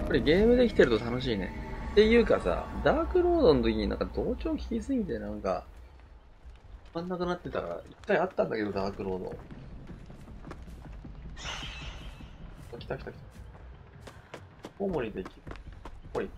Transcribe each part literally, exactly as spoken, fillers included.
ぱりゲームできてると楽しいね。っていうかさ、ダークロードの時になんか同調聞きすぎてなんか、止まんなくなってたら、一回あったんだけど、ダークロード。あ、来た来た来た。コウモリできる。コウモリ。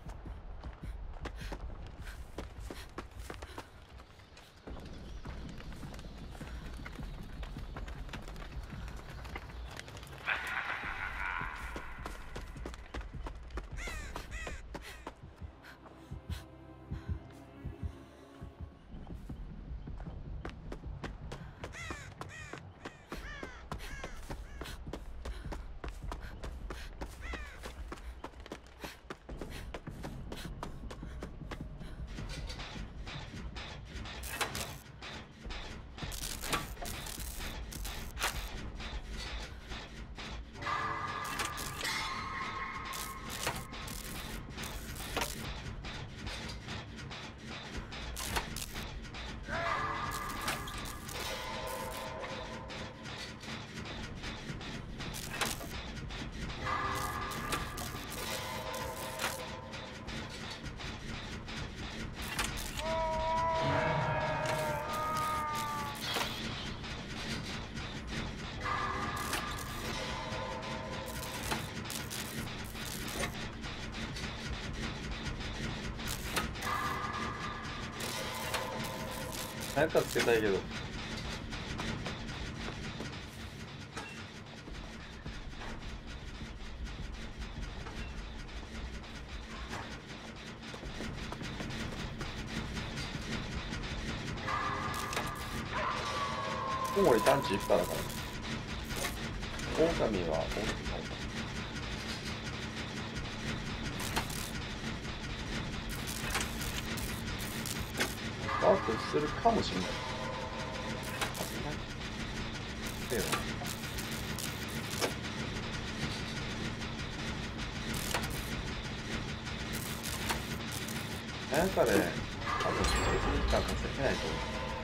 早くつけたいけど。コウモリ探知いっぱいだから。オオカミは、ワープするかもしれない。ええよ。なんかね、多分別に時間稼げないと思う。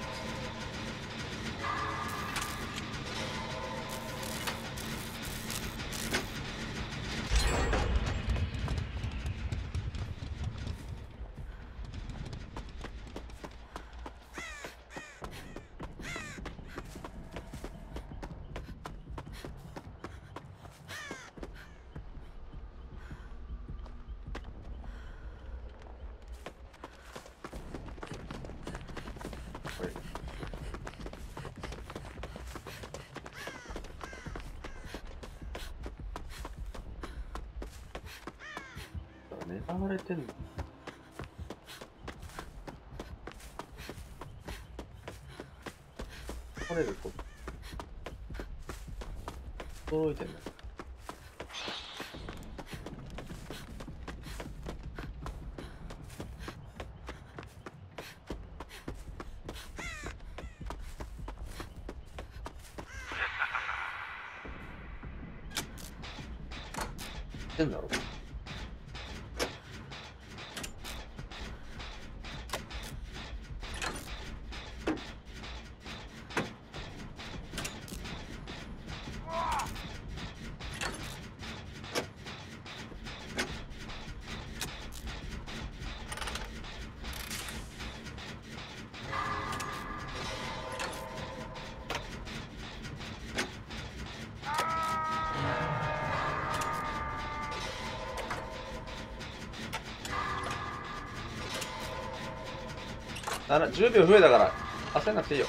狙われてんの。取れると驚いてんの。変だろ。じゅうびょう増えたから焦んなくていいよ。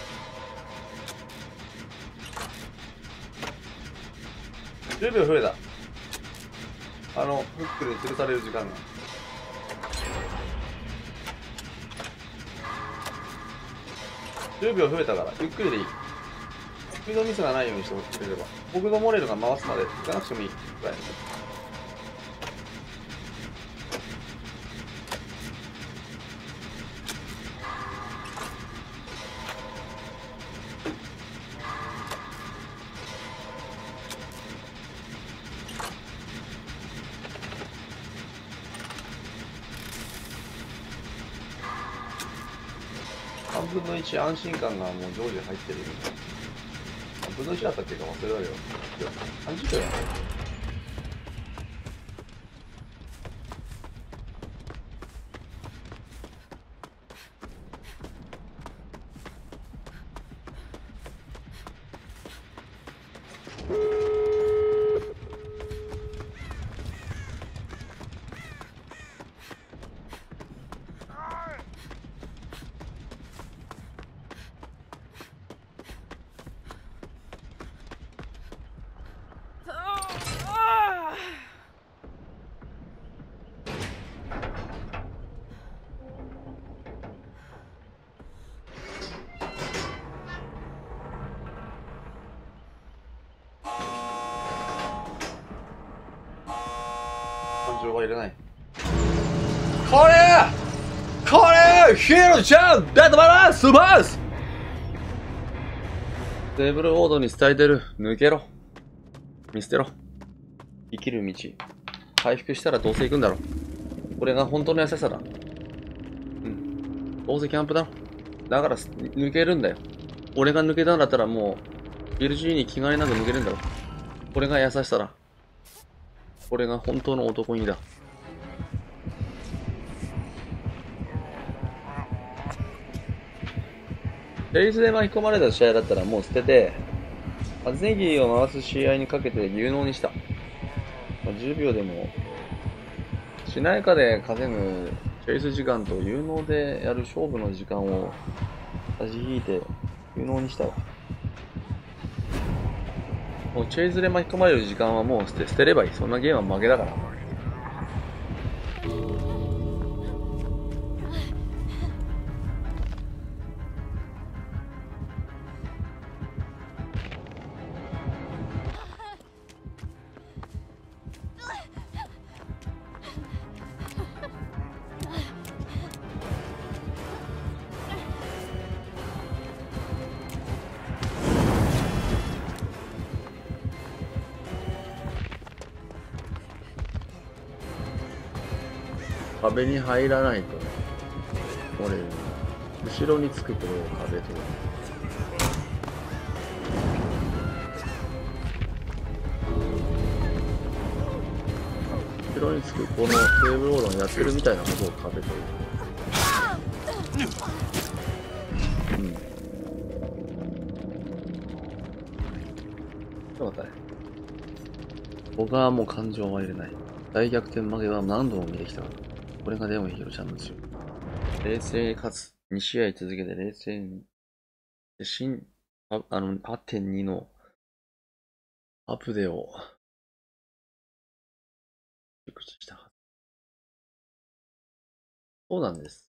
じゅうびょう増えた。あのフックに吊るされる時間が。じゅうびょう増えたからゆっくりでいい。スピードミスがないようにしてくれれば、僕のモレルが回すまで行かなくてもいいくらい。さんぶんのいち安心感がもう常時入ってる。さんぶんのいちだったっけか忘れられるよ。さんじゅうびょうやね。 情は入れない。これこれヒーローちゃんデッドバランススーパーステーブルオードに伝えてる。抜けろ。見捨てろ。生きる道。回復したらどうせ行くんだろ。これが本当の優しさだ。うん。どうせキャンプだろ。だから抜けるんだよ。俺が抜けたんだったらもう、ビルジーに気兼ねなく抜けるんだろ。これが優しさだ。これが本当の男気だ。レイズで巻き込まれた試合だったらもう捨てて、アズネギを回す試合にかけて有能にした。まあ、じゅうびょうでも、しなやかで稼ぐチェイス時間と有能でやる勝負の時間を差し引いて有能にしたわ。もうチェイスで巻き込まれる時間はもう捨て捨てればいい。そんなゲームは負けだから。壁に入らないと折れる。後ろにつくこれを壁と。後ろにつくこのテーブルオードンやってるみたいなことを壁と。うん。ちょっと待ってね。僕はもう感情は入れない。大逆転負けは何度も見てきた。これがでもヒロちゃんの強い。冷静に勝つ。に試合続けて冷静に。新、ああの、はってんに のアップデを熟知したはず。そうなんです。